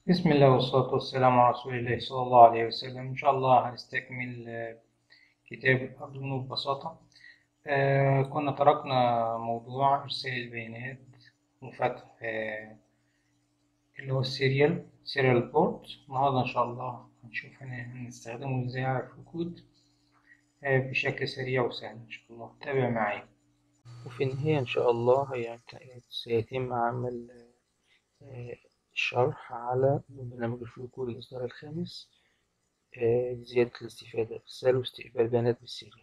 بسم الله والصلاة والسلام على رسول الله صلى الله عليه وسلم. إن شاء الله هنستكمل كتاب الأردن ببساطة. كنا تركنا موضوع إرسال البيانات وفتح اللي هو سيريال بورت. النهاردة إن شاء الله هنشوف هنستخدمه إزاي على الكود بشكل سريع وسهل. إن شاء الله تابع معايا. وفي النهاية إن شاء الله سيتم عمل شرح على برنامج الفلو كود الإصدار الخامس لزيادة الاستفادة إرسال واستقبال بيانات بالسيريال.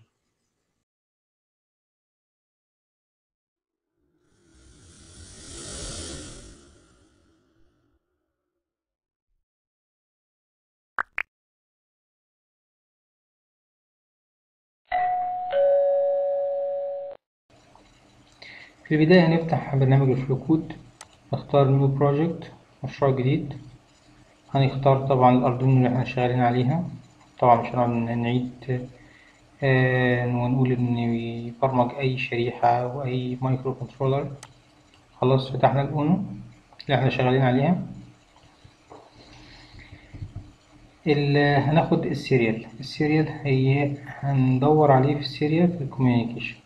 في البداية هنفتح برنامج الفلو كود، نختار نيو بروجكت، مشروع جديد. هنختار طبعا الأردوينو اللي احنا شغالين عليها. طبعا مش هنقعد نعيد ونقول إن يبرمج أي شريحة أو أي مايكرو كنترولر. خلاص فتحنا الأونو اللي احنا شغالين عليها. هناخد السيريال هي هندور عليه في السيريال في الكوميونيكيشن.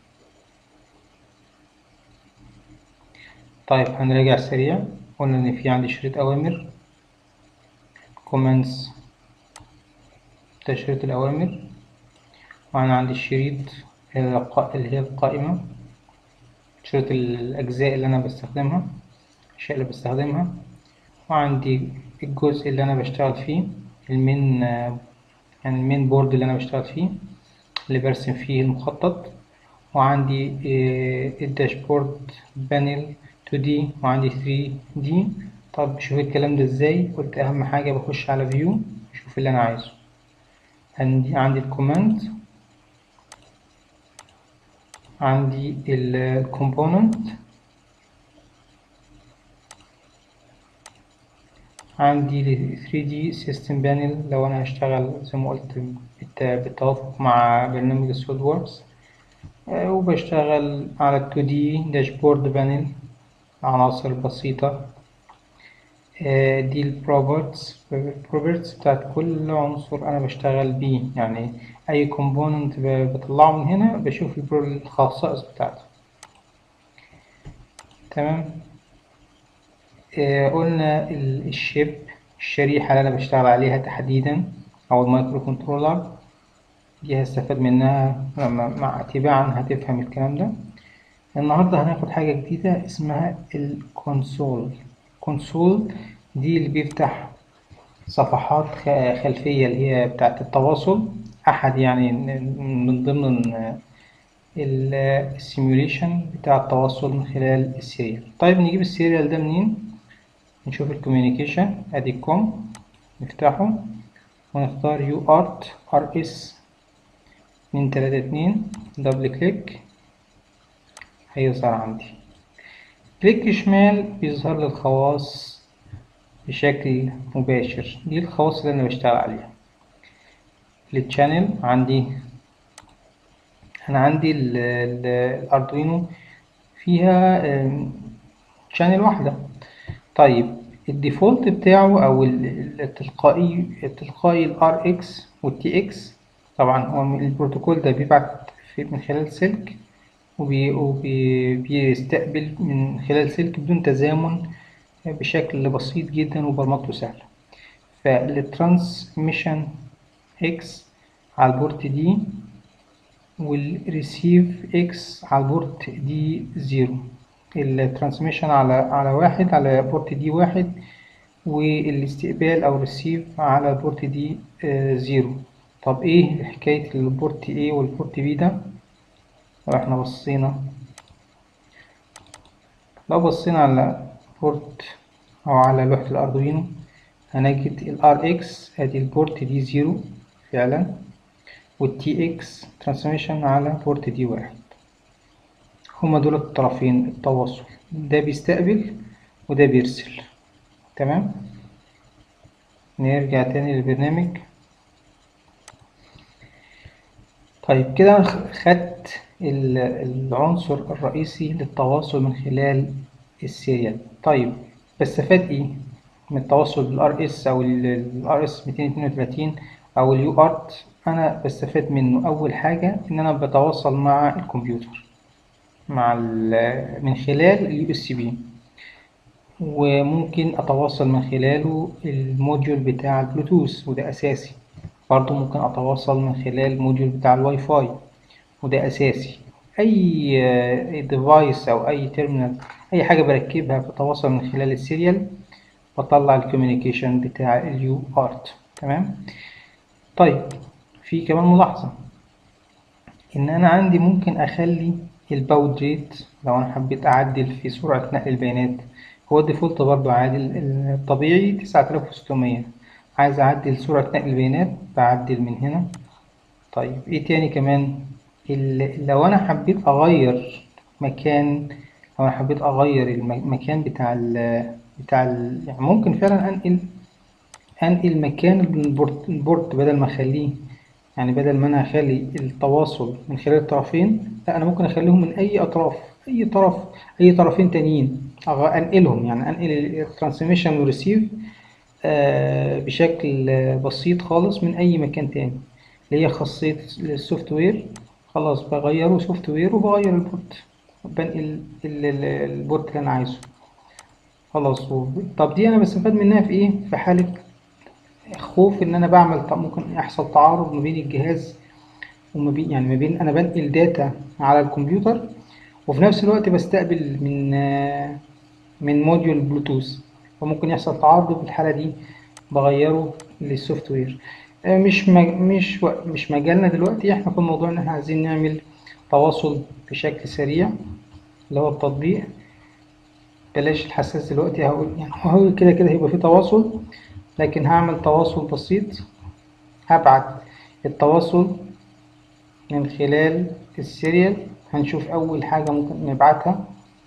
طيب هنراجع سريع. قلنا إن في عندي شريط أوامر كوماندز، ده شريط الأوامر، وأنا عندي الشريط اللي هي القائمة، شريط الأجزاء اللي أنا بستخدمها، الأشياء اللي بستخدمها. وعندي الجزء اللي أنا بشتغل فيه، المين يعني المين بورد اللي أنا بشتغل فيه اللي برسم فيه المخطط. وعندي الداشبورد بانل 2D وعندي 3D. طب شوف الكلام ده ازاي. قلت أهم حاجة بخش على فيو أشوف اللي أنا عايزه. عندي الكوماند، عندي الكومبوننت، عندي ال 3D System Panel لو أنا هشتغل زي ما قلت بالتوافق مع برنامج السوليد ووركس. وبشتغل على ال 2D Dashboard Panel، عناصر بسيطة. دي ال Properties بتاعت كل عنصر أنا بشتغل بيه، يعني أي Component بطلعه من هنا بشوف الخصائص بتاعته. تمام. قلنا الشيب، الشريحة اللي أنا بشتغل عليها تحديدا أو المايكرو كنترولر دي هستفاد منها مع تباعا هتفهم الكلام ده. النهاردة هناخد حاجة جديدة اسمها الكونسول. الكونسول دي اللي بيفتح صفحات خلفية اللي هي بتاعة التواصل، أحد يعني من ضمن السيموليشن بتاع التواصل من خلال السيريال. طيب نجيب السيريال ده منين؟ نشوف الكوميونيكيشن ادي كوم، نفتحه ونختار يو ارت ار اس 232، دبل كليك هيظهر عندي. كليك شمال بيظهر لي الخواص بشكل مباشر. دي الخواص اللي انا بشتغل عليها. التشانل عندي، انا عندي الاردوينو فيها شانل واحدة. طيب الديفولت بتاعه او التلقائي الار اكس والتي اكس. طبعا هو البروتوكول ده بيبعت من خلال سلك وبيستقبل من خلال سلك بدون تزامن بشكل بسيط جدا وبرمجته سهلة. فالترانسميشن اكس على البورت دي، والريسيف اكس على البورت دي 0. الترانسميشن على واحد على بورت دي واحد، والاستقبال او الريسيف على بورت دي 0. طب ايه حكاية البورت A والبورت B ده؟ لو احنا بصينا على بورت او على لوحة الاردوينو هنجد ال RX ادي البورت دي 0 فعلا، وال TX ترانسميشن على بورت دي 1. هما دول الطرفين التواصل، ده بيستقبل وده بيرسل. تمام. نرجع تاني للبرنامج. طيب كده أنا خدت العنصر الرئيسي للتواصل من خلال السيريال. طيب بستفاد ايه؟ من التواصل بالار اس او الار اس 232 او اليو ارت انا بستفاد منه. اول حاجه ان انا بتواصل مع الكمبيوتر من خلال اليو اس بي، وممكن اتواصل من خلاله الموديول بتاع البلوتوث وده اساسي. برضو ممكن اتواصل من خلال الموديول بتاع الواي فاي وده اساسي. اي ديفايس او اي تيرمينال، اي حاجه بركبها بتواصل من خلال السيريال، بطلع الكوميونيكيشن بتاع اليو ارت. تمام. طيب في كمان ملاحظه، ان انا عندي ممكن اخلي الباود ريت لو انا حبيت اعدل في سرعه نقل البيانات. هو الديفولت برضو عادي الطبيعي 9600. عايز اعدل سرعه نقل البيانات بعدل من هنا. طيب ايه تاني كمان؟ لو انا حبيت اغير مكان، لو انا حبيت اغير المكان يعني ممكن فعلا انقل مكان البورت بدل ما اخليه، يعني بدل ما انا اخلي التواصل من خلال الطرفين، لا انا ممكن اخليهم من اي اطراف، اي طرفين تانيين انقلهم، يعني انقل الترانسميشن والريسيف بشكل بسيط خالص من اي مكان تاني، اللي هي خاصية السوفت وير. خلاص بغيره سوفت وير وبغير البورت، بنقل البورت اللي انا عايزه. خلاص. طب دي انا بستفاد منها في ايه؟ في حالة خوف ان انا ممكن يحصل تعارض ما بين الجهاز وما بين، يعني ما بين انا بنقل داتا على الكمبيوتر وفي نفس الوقت بستقبل من موديول بلوتوث، فممكن يحصل تعارض. في الحالة دي بغيره للسوفت وير. مش مجالنا دلوقتي. احنا في الموضوع ان احنا عايزين نعمل تواصل بشكل سريع اللي هو التطبيق. بلاش الحساس دلوقتي، هقول يعني هو كده كده هيبقى في تواصل، لكن هعمل تواصل بسيط. هبعت التواصل من خلال السيريال. هنشوف أول حاجة ممكن نبعتها.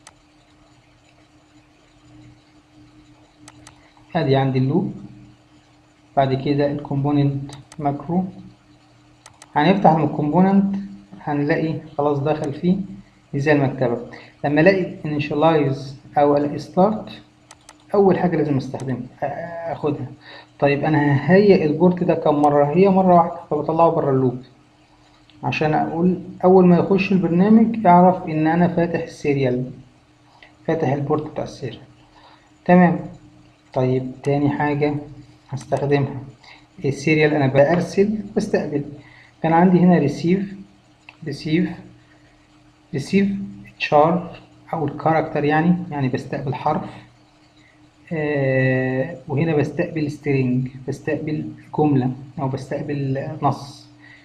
ادي عندي اللوب، بعد كده الكومبوننت ماكرو. هنفتح من الكومبوننت هنلاقي خلاص دخل فيه زي المكتبة. لما الاقي initialize او الاقي start، اول حاجة لازم استخدمها اخدها. طيب انا ههيئ البورت ده كم مرة؟ هي مرة واحدة، فبطلعه بره اللوب عشان اقول اول ما يخش البرنامج يعرف ان انا فاتح السيريال، فاتح البورت بتاع السيريال. تمام. طيب تاني حاجة هستخدمها السيريال، أنا بأرسل بستقبل. كان عندي هنا ريسيف تشار أو الكاركتر، يعني بستقبل حرف. وهنا بستقبل سترينج، بستقبل جملة أو بستقبل نص.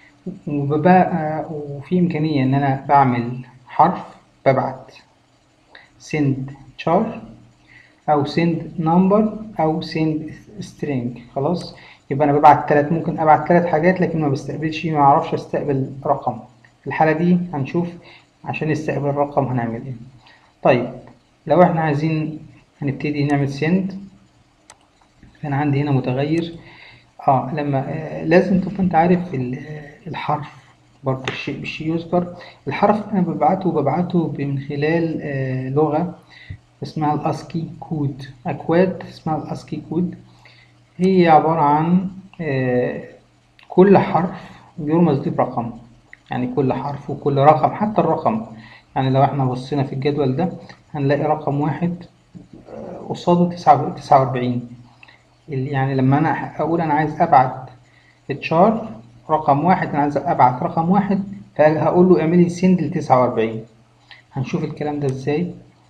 وفي إمكانية إن أنا بعمل حرف ببعت send char او send number او send string. خلاص، يبقى انا ببعت ممكن ابعت 3 حاجات، لكن ما بستقبلش، ما اعرفش استقبل رقم. في الحالة دي هنشوف عشان نستقبل الرقم هنعمل ايه. طيب لو احنا عايزين هنبتدي نعمل send، انا عندي هنا متغير لما لازم تبقى انت عارف الحرف برضه بالشيء يذكر. الحرف انا ببعته من خلال لغة اسمها الاسكي كود، اكواد اسمها الاسكي كود. هي عبارة عن كل حرف بيرمز ليه برقم، يعني كل حرف وكل رقم حتى الرقم. يعني لو احنا بصينا في الجدول ده هنلاقي رقم 1 قصاده 49. يعني لما انا اقول انا عايز ابعت تشار رقم 1، انا عايز ابعت رقم 1، فهقول له اعمل لي سند ل 49. هنشوف الكلام ده ازاي.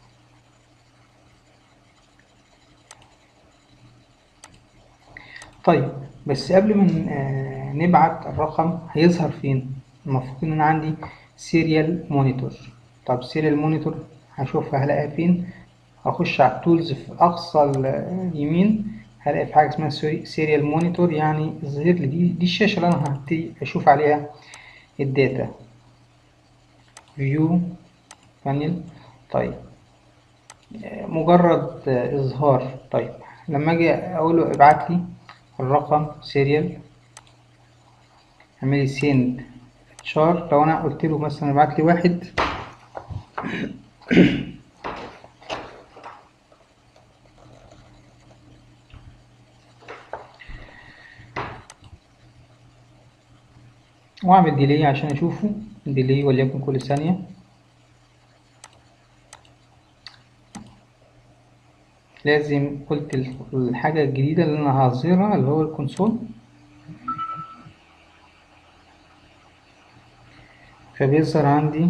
طيب بس قبل ما نبعت الرقم هيظهر فين؟ المفروض ان انا عندي سيريال مونيتور. طب سيريال مونيتور هشوفها هلاقيها فين؟ هخش على التولز في اقصى اليمين، هلاقي في حاجه اسمها سيريال مونيتور، يعني ظهر لي دي الشاشه اللي انا هبتدي اشوف عليها الداتا. فيو بانل. طيب مجرد اظهار. طيب لما اجي اقول له ابعت لي الرقم سيريال، اعمل لي سند شار. لو انا قلت له مثلا ابعت لي 1، واعمل ديلي عشان اشوفه، ديلي وليكن كل ثانية. لازم قلت الحاجة الجديدة اللي انا هظهرها اللي هو الكونسول، فبيظهر عندي.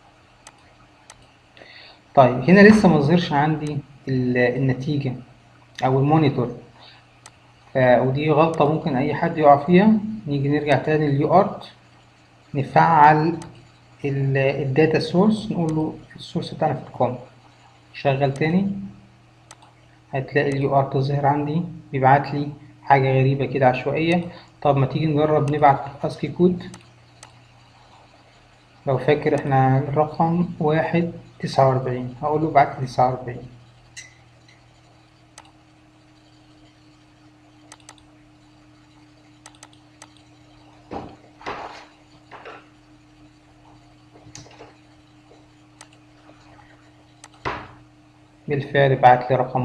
طيب هنا لسه ما ظهرش عندي النتيجة او المونيتور، ودي غلطة ممكن اي حد يقع فيها. نيجي نرجع تاني لليو ارت، نفعل الداتا سورس، نقول له السورس بتاعنا في الكوم، شغل تاني. هتلاقي اليو ار تظهر عندي، بيبعت لي حاجة غريبة كده عشوائية. طب ما تيجي نجرب نبعت اسكي كود. لو فاكر احنا الرقم 1 9 4، هقول له ابعت لي 49. بالفعل بعت لي رقم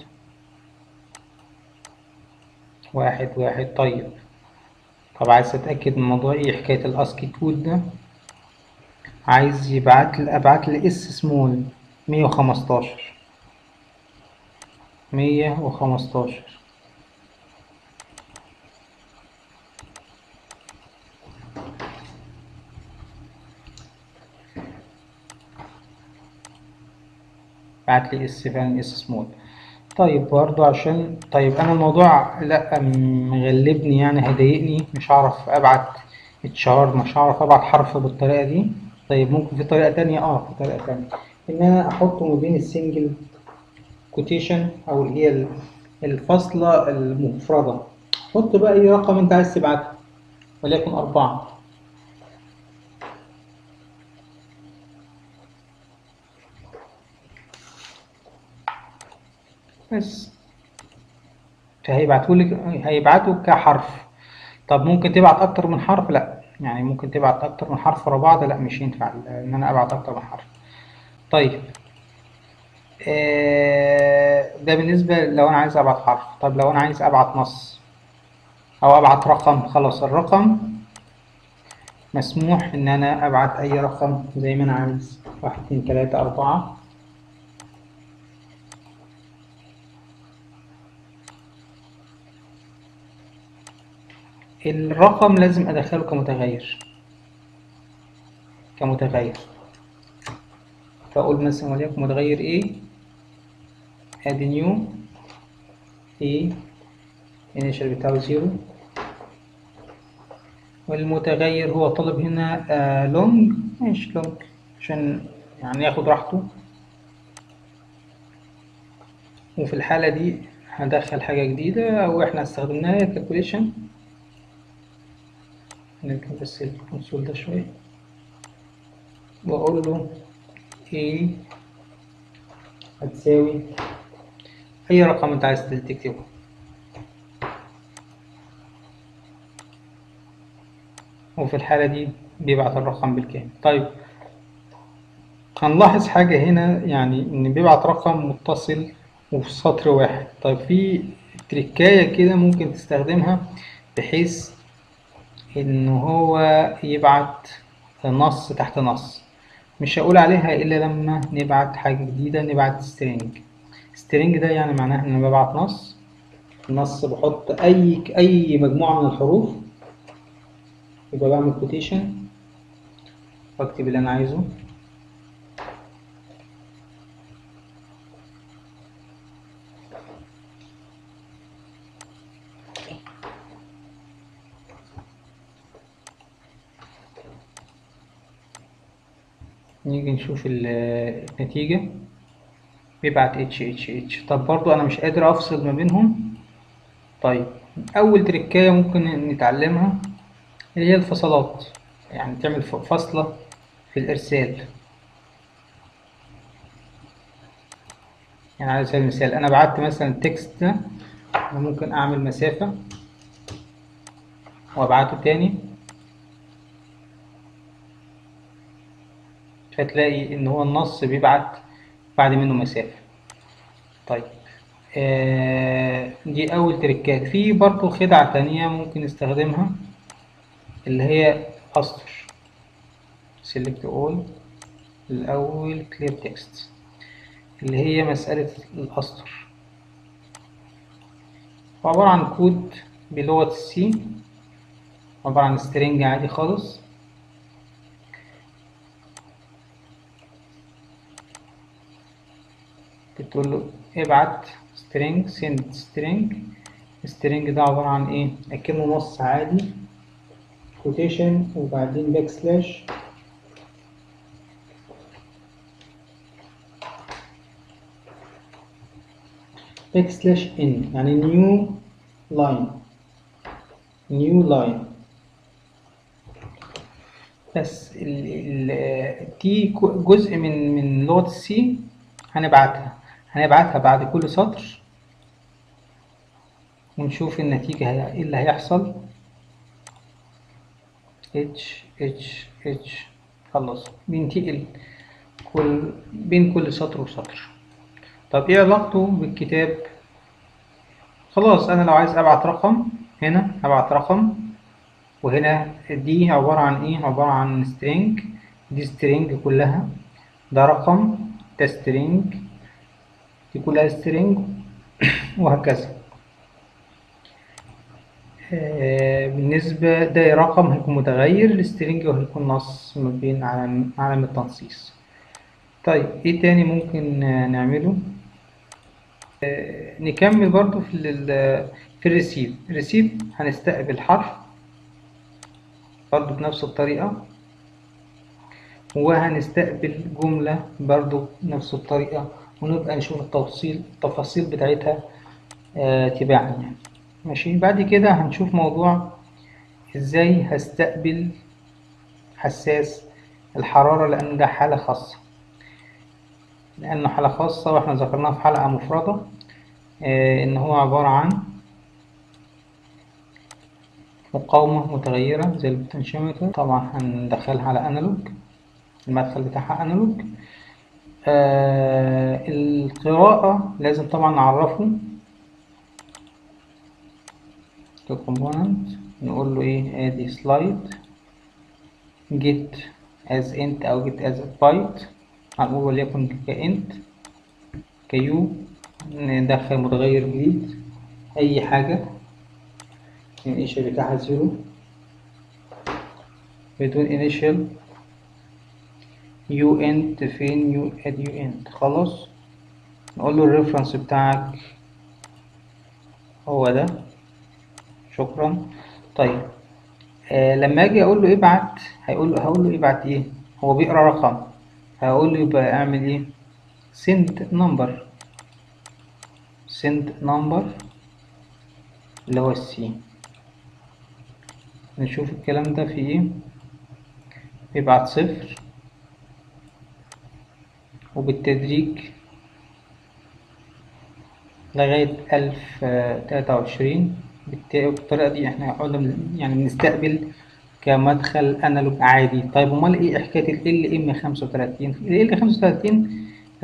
1 1 1. طيب، طب عايز اتأكد من موضوع ايه حكاية الاسكي كود ده. عايز ابعت لي اس سمول 115 115. بعت لي اس فعلا اس سمول. طيب برضو عشان طيب انا الموضوع لا مغلبني، يعني هيضايقني، مش هعرف ابعت اتشار، مش هعرف ابعت حرف بالطريقة دي. طيب ممكن في طريقة تانية، في طريقة تانية ان انا احطه ما بين السنجل كوتيشن او اللي هي الفاصلة المفردة. حط بقى اي رقم انت عايز تبعته، وليكن 4 بس، هيبعته كحرف. طب ممكن تبعت اكتر من حرف؟ لا، يعني ممكن تبعت اكتر من حرف ورا بعض، لا مش ينفع ان انا ابعت اكتر من حرف. طيب ده بالنسبة لو انا عايز ابعت حرف. طب لو انا عايز ابعت نص او ابعت رقم، خلاص الرقم مسموح ان انا ابعت اي رقم زي ما انا عايز، 1 2 3 4. الرقم لازم ادخله كمتغير. فاقول مثلا وليكن متغير ايه، ادي نيو ايه، initial بتاعه 0. والمتغير هو طالب هنا لونج، ماشي لونج عشان يعني ياخد راحته. وفي الحالة دي هدخل حاجة جديدة أو إحنا استخدمناها كالكوليشن. نركب بس الكونسول ده شوية، وأقول له A هتساوي أي رقم أنت عايز تكتبه. وفي الحالة دي بيبعت الرقم بالكامل. طيب هنلاحظ حاجة هنا، يعني إن بيبعت رقم متصل وفي سطر واحد. طيب في تريكاية كده ممكن تستخدمها بحيث إن هو يبعت نص تحت نص. مش هقول عليها إلا لما نبعت حاجة جديدة، نبعت سترينج ده يعني معناه إن أنا ببعت نص بحط أي مجموعة من الحروف، يبقى بعمل كوتيشن وأكتب اللي أنا عايزه. نيجي نشوف النتيجة، بيبعت اتش. طب برضو أنا مش قادر أفصل ما بينهم. طيب أول تركاية ممكن نتعلمها اللي هي الفصلات، يعني تعمل فاصلة في الإرسال. يعني على سبيل المثال أنا بعت مثلا التكست ده، أنا ممكن أعمل مسافة وأبعته تاني، فتلاقي إن هو النص بيبعت بعد منه مسافة. طيب دي أول تركات. في برضو خدعة تانية ممكن نستخدمها، اللي هي أسطر select all الأول clear text اللي هي مسألة الأسطر، عبارة عن كود بلغة السي، عبارة عن string عادي خالص. بتقول له ابعت string send string. string ده عبارة عن ايه؟ أكنه نص عادي quotation وبعدين باك سلاش n يعني new line. بس دي جزء من لغة السي هنبعتها بعد كل سطر ونشوف النتيجة ايه اللي هيحصل. خلاص بينتقل بين كل سطر وسطر. طب ايه علاقته بالكتاب؟ خلاص انا لو عايز ابعت رقم هنا هبعت رقم، وهنا دي عبارة عن ايه؟ عبارة عن string، دي string كلها، ده رقم، ده string، دي كلها string وهكذا. بالنسبة ده رقم هيكون متغير، السترنج وهيكون نص ما بين علامة تنصيص. طيب ايه تاني ممكن نعمله؟ نكمل برضو في الريسيف هنستقبل حرف برضو بنفس الطريقة، وهنستقبل جملة برضو بنفس الطريقة، ونبقى نشوف التفاصيل بتاعتها تباعا يعني. ماشي، بعد كده هنشوف موضوع ازاي هستقبل حساس الحرارة، لأن ده حالة خاصة، واحنا ذكرناها في حلقة مفردة. إن هو عبارة عن مقاومة متغيرة زي البوتنشيومتر، طبعا هندخلها على أنالوج، المدخل بتاعها أنالوج. القراءة لازم طبعا نعرفه ككومبوننت، نقول له ايه؟ ادي سلايد get as int أو get as byte، هنقول وليكن كint كيو، ندخل متغير جديد أي حاجة initial بتاعها 0 بدون initial. uint فين؟ add uint. خلاص نقول له الريفرنس بتاعك هو ده، شكرا. طيب لما اجي اقول له ابعت هقول له ابعت ايه؟ هو بيقرا رقم، هقول له يبقى اعمل ايه؟ send number اللي هو السي. نشوف الكلام ده في ايه. يبعت 0 وبالتدريج لغاية 1023. بالطريقة دي احنا قلنا يعني بنستقبل كمدخل انالوج عادي. طيب امال ايه حكاية ال LM35؟ ال LM35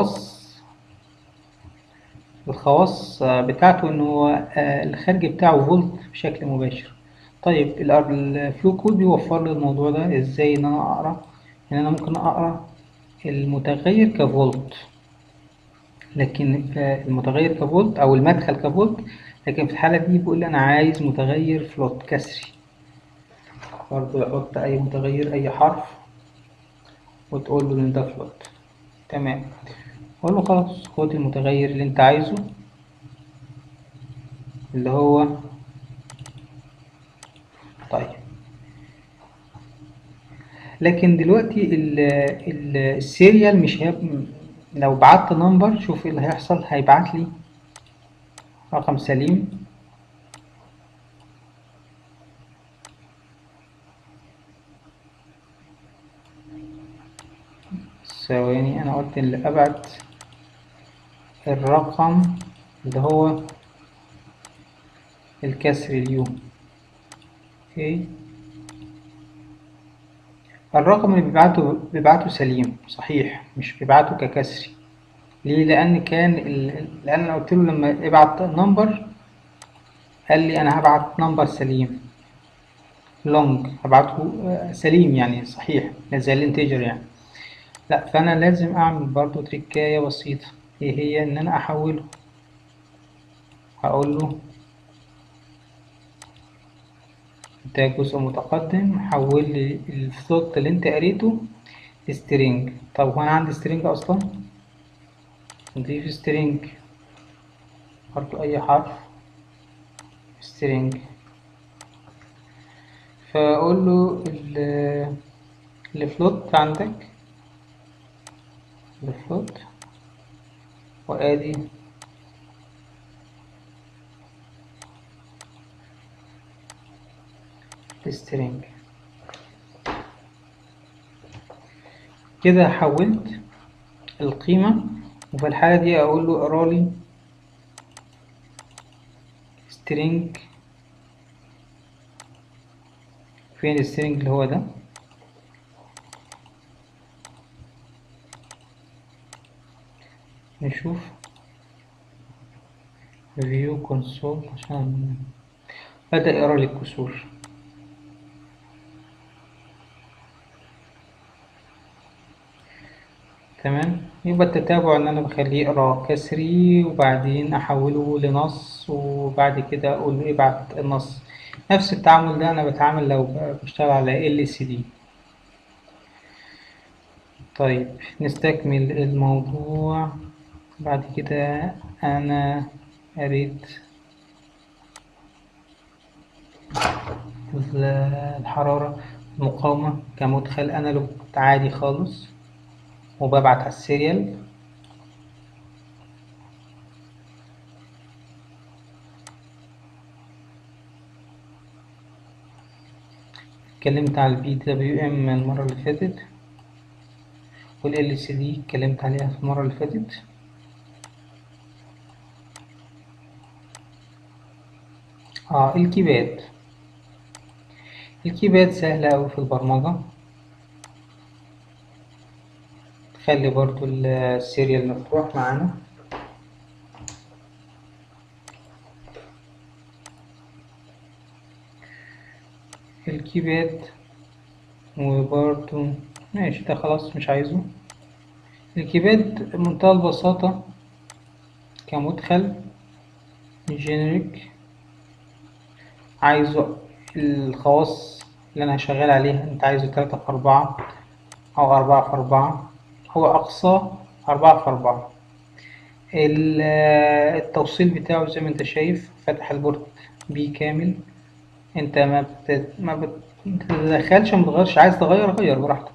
الخواص بتاعته ان هو الخارج بتاعه فولت بشكل مباشر. طيب الفلو كود بيوفر لي الموضوع ده ازاي؟ ان انا اقرا، ان انا ممكن اقرا المتغير كفولت، لكن المتغير كفولت او المدخل كفولت، لكن في الحالة دي بيقول لي انا عايز متغير فلوت كسري. برضه يحط اي متغير اي حرف وتقول له ان ده فلوت. تمام، اقول له خلاص خد المتغير اللي انت عايزه اللي هو. طيب لكن دلوقتي السيريال مش لو بعت نمبر، شوف ايه اللي هيحصل. هيبعت لي رقم سليم، ثواني، انا قلت اللي ابعت الرقم اللي هو الكسر اليو. اوكي، الرقم اللي بيبعته سليم صحيح، مش بيبعته ككسري. ليه؟ لان انا قلت له لما ابعت نمبر قال لي انا هبعت نمبر سليم، لونج هبعته سليم يعني صحيح زي الانتجر يعني. لا، فانا لازم اعمل برضو تريكاية بسيطة، هي ان انا احوله. هقول له انت جزء متقدم، حول لي الفلوت اللي انت قريته لسترينج. طب هو انا عندي سترينج اصلا، نضيف سترينج برضو اي حرف سترينج. فاقول له الفلوت عندك الفلوت، وادي السترينج. كده حولت القيمة، وفي الحالة دي اقول له اقرا لي string. فين السترينج اللي هو ده؟ نشوف view console عشان بدأ يقرا لي الكسور. تمام، يبقى التتابع ان انا بخليه يقرا كسري وبعدين احوله لنص وبعد كده اقول له ابعت النص. نفس التعامل ده انا بتعامل لو بشتغل على LCD. طيب نستكمل الموضوع بعد كده. انا قريت الحرارة، المقاومة كمدخل انالوج عادي خالص، وببعت على السيريال. اتكلمت على الPWM المرة اللي فاتت، والLCD اتكلمت عليها في المرة اللي فاتت. الكيباد سهلة أوي في البرمجة. تخلي برضو السيريال مفتوح معانا. الكيباد، وبرضو ماشي ده خلاص مش عايزه. الكيباد بمنتهى البساطة كمدخل جينيريك، عايزه الخواص اللي أنا شغال عليها. أنت عايزه 3 في 4 أو 4 في 4، هو أقصى 4 في 4. التوصيل بتاعه زي ما انت شايف فتح البورت بي كامل. انت ما بتتدخلش، ما بتغيرش، عايز تغير غير براحتك.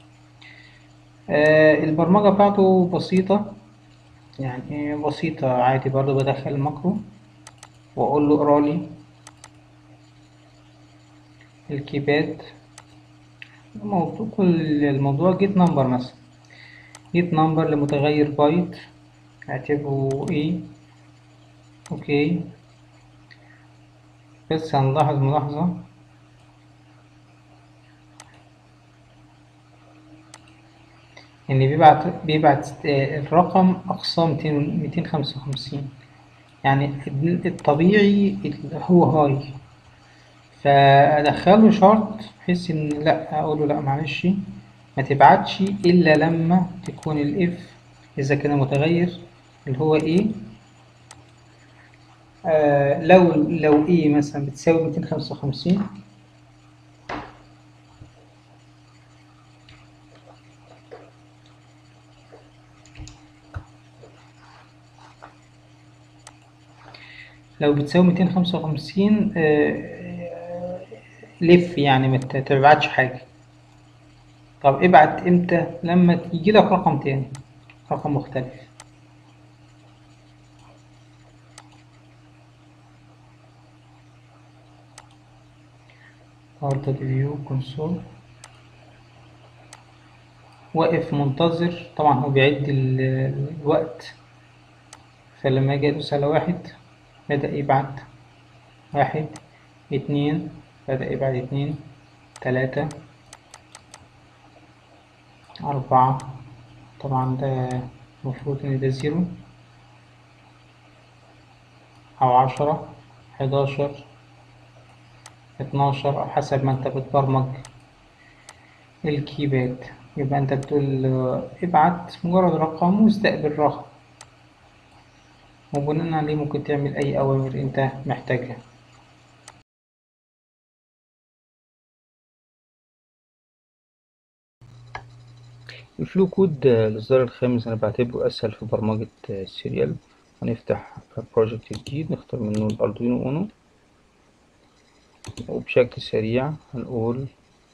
البرمجة بتاعته بسيطة، يعني بسيطة عادي. برضو بدخل الماكرو واقول له اقرا لي الكيباد. كل الموضوع جيت نمبر مثلا، جيت نمبر لمتغير بايت اعتبره ايه. اوكي، بس هنلاحظ ملاحظة ان بيبعت الرقم اقصاه 255. يعني الطبيعي هو هاي، فادخله شرط بحيث ان لا اقول له لا معلش ما تبعتش الا لما تكون الاف، اذا كان متغير اللي هو ايه. لو ايه مثلا بتساوي 255، لو بتساوي 255 لف يعني ما تبعتش حاجة. طب ابعت امتى؟ لما يجي لك رقم تاني، رقم مختلف. order view console، واقف منتظر. طبعا هو بيعد الوقت، فلما اجي ادوس على 1 بدأ يبعت 1، 2 بدأ يبعت 2، 3، 4. طبعا ده المفروض ان ده 0 او 10، 11، 12 أو حسب ما أنت بتبرمج الكيباد. يبقى أنت بتقول ابعت مجرد رقم واستقبل رقم، وبناء عليه ممكن تعمل أي أوامر أنت محتاجها. الفلو كود الإصدار الخامس أنا بعتبره أسهل في برمجة السيريال. هنفتح بروجكت جديد نختار منه الأردوينو أونو، وبشكل سريع هنقول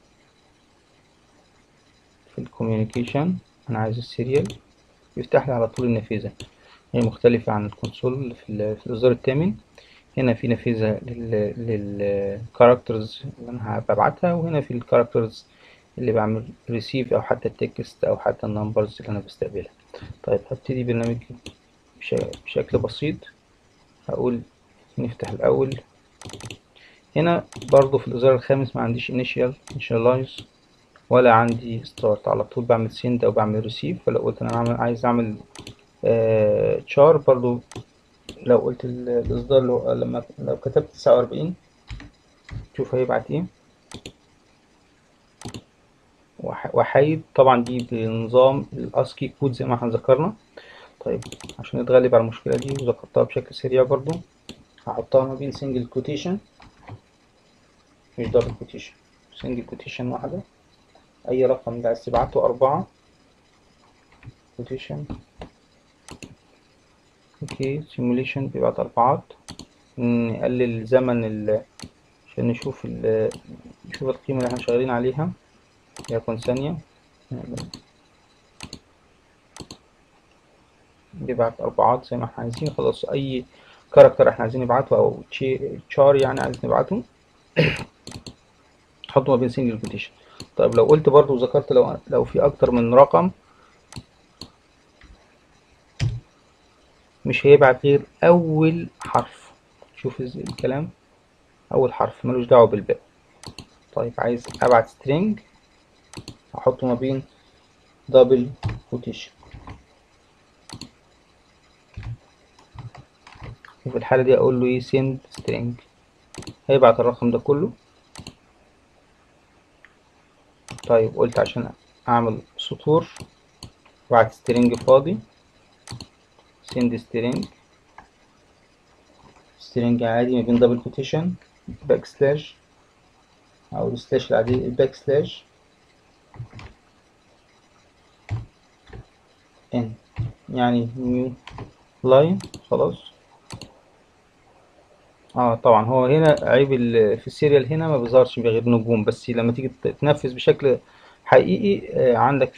في الكوميونيكيشن أنا عايز السيريال، يفتح لي على طول النافذة. هي مختلفة عن الكونسول في الإصدار الثامن. هنا في نافذة للكاركترز اللي أنا ببعتها، وهنا في الكاركترز اللي بعمل ريسيف أو حتى التكست أو حتى النمبرز اللي أنا بستقبلها. طيب هبتدي برنامج بشكل بسيط. هقول نفتح الأول. هنا برضو في الإصدار الخامس ما عنديش initialize ولا عندي start، على طول بعمل send أو بعمل receive. فلو قلت أنا عايز أعمل char برضو، لو قلت الإصدار لو كتبت 49 شوف هيبعت إيه. وحيد طبعا دي بنظام الاسكي كود زي ما احنا ذكرنا. طيب عشان نتغلب على المشكلة دي وذكرتها بشكل سريع برضو، هحطها ما بين سنجل كوتيشن مش دبل كوتيشن، سنجل كوتيشن واحدة. أي رقم اللي عايز تبعته 4 كوتيشن. اوكي سيموليشن بيبعت 4. نقلل زمن عشان نشوف القيمة اللي احنا شغالين عليها يكون ثانية. بيبعت 4 زي ما احنا عايزين. خلاص أي كاركتر احنا عايزين نبعته أو تشار يعني عايز نبعته تحطه ما بين سنجل كوتيشن. طيب لو قلت برضو ذكرت لو في أكتر من رقم مش هيبعت غير أول حرف. شوف الكلام، أول حرف ملوش دعوة بالباقي. طيب عايز أبعت سترينج أحطه ما بين دبل كوتيشن. وفي الحالة دي أقول له إيه send string، هيبعت الرقم ده كله. طيب قلت عشان أعمل سطور بعت string فاضي send string عادي ما بين دبل كوتيشن باك سلاش أو السلاش العادي الباك سلاش n يعني new line. خلاص. طبعا هو هنا عيب في السيريال هنا ما بيظهرش بغير نجوم، بس لما تيجي تنفذ بشكل حقيقي عندك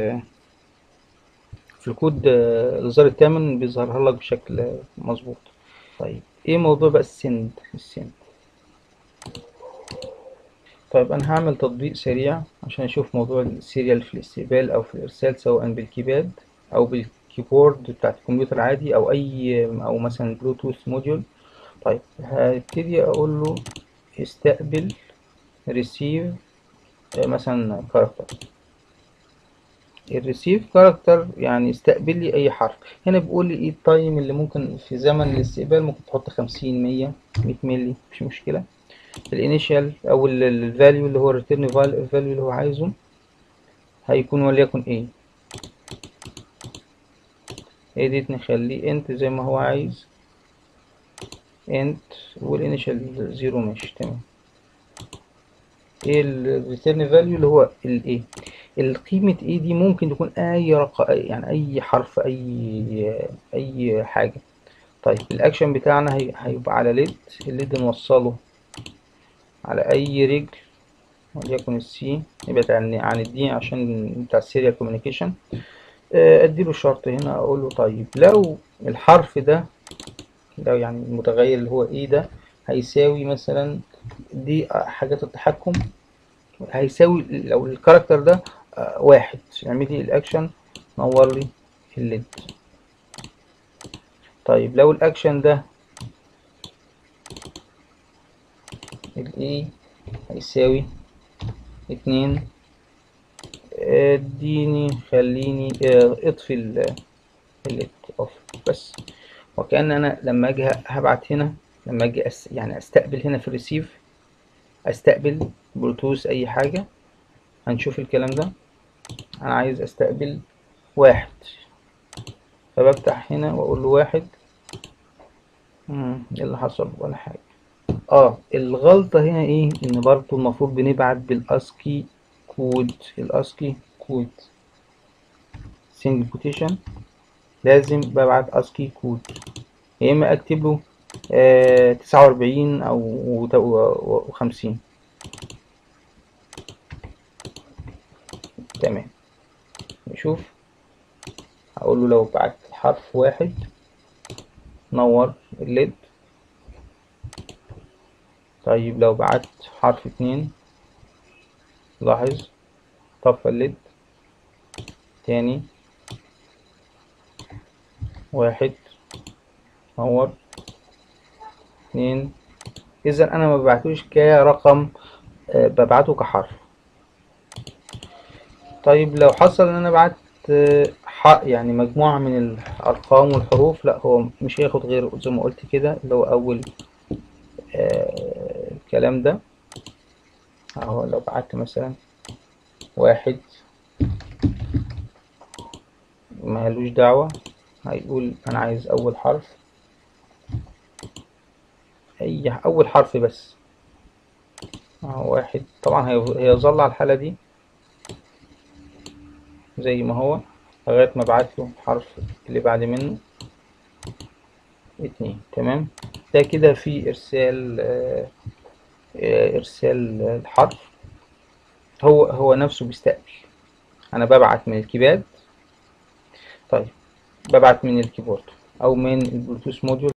في الكود الإصدار الثامن بيظهرها لك بشكل مظبوط. طيب ايه موضوع بقى السند. طيب انا هعمل تطبيق سريع عشان اشوف موضوع السيريال في الاستقبال او في الارسال، سواء بالكيباد او بالكيبورد بتاعت الكمبيوتر عادي او مثلا بلوتوث موديول. طيب هبتدي اقول له استقبل ريسيف مثلا كاركتر. الريسيف كاركتر يعني استقبل لي اي حرف. هنا بيقول لي ايه التايم اللي ممكن في زمن الاستقبال، ممكن تحط 50 100 ملي مش مشكله. الانيشال او الفاليو اللي هو الريتيرن فاليو اللي هو عايزه هيكون وليكن ايه. edit نخليه انت زي ما هو عايز انت، والانيشال زيرو ماشي تمام. ايه الريتيرن فاليو اللي هو الايه القيمة ايه دي، ممكن تكون اي رقم يعني اي حرف اي حاجة. طيب الاكشن بتاعنا هيبقى على الليد نوصله على اي رجل وليكن السي، يبعد عن الدي عشان بتاع السيريال كوميونيكيشن. اديله شرط هنا اقول له طيب لو الحرف ده، لو يعني المتغير اللي هو ايه ده هيساوي مثلا دي حاجات التحكم، هيساوي لو الكاركتر ده 1 اعمل لي الاكشن نور لي الليد. طيب لو الاكشن ده الايه هيساوي 2 اديني خليني اطفي الليد اوف بس. وكأن انا لما اجي هبعت هنا، لما اجي يعني استقبل هنا في الريسيف استقبل بلوتوث اي حاجة، هنشوف الكلام ده. انا عايز استقبل 1، فبفتح هنا واقول له 1. ايه اللي حصل؟ ولا حاجة. الغلطة هنا ايه؟ ان برضو المفروض بنبعت بالاسكي كود. الاسكي كود سنجل كوتيشن، لازم ببعت اسكي كود، يا اما اكتب له 49 او 50. تمام. نشوف. هقول له لو بعت حرف 1 نور الليد. طيب لو بعت حرف 2 لاحظ طفى الليد تاني. 1 نور، 2. اذا انا ما ببعتوش كرقم، ببعته كحرف. طيب لو حصل ان انا بعت يعني مجموعة من الارقام والحروف، لا هو مش هياخد غير زي ما قلت كده، اللي هو اول الكلام ده اهو. لو بعت مثلا 1 مالوش دعوة، هيقول انا عايز اول حرف، اي اول حرف بس. اهو 1. طبعا هيظل على الحالة دي زي ما هو لغاية ما ابعت له الحرف اللي بعد منه 2. تمام. ده كده في ارسال الحرف. هو نفسه بيستقبل. انا ببعت من الكيباد، طيب ببعت من الكيبورد او من البلوتوث موديول.